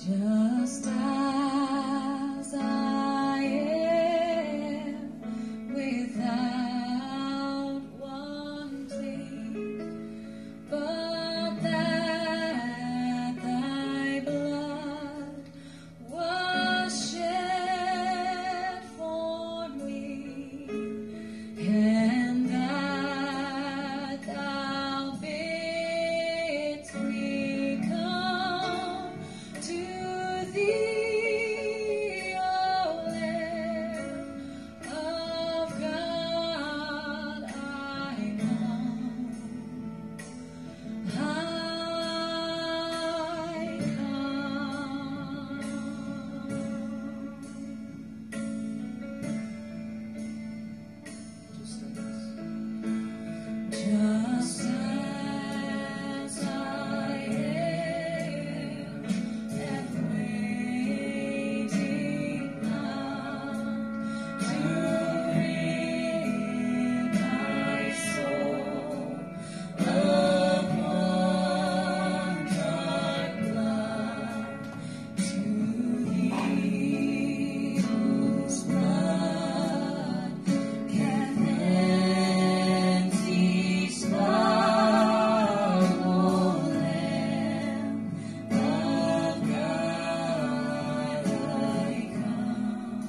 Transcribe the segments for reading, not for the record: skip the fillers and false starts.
Just as I am, without one plea, but that thy blood was shed for me, and that thou bidst me come to thee, O Lamb of God, I come, I come. Just as I am, and waiting now to rid my soul of one dark blood, to thee whose blood can empty spot, O Lamb of God, I come,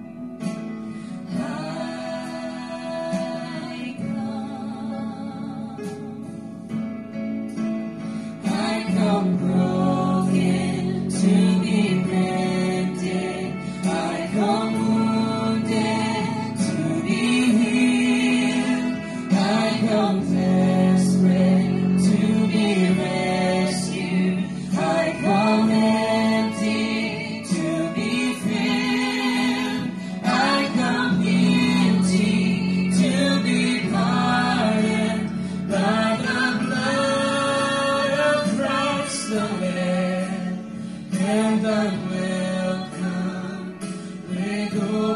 I come broken to be mended, I come wounded to be healed, I come desperate to be rescued, I come empty to be filled, I come guilty to be pardoned by the blood of Christ the Lamb, and I'm welcome with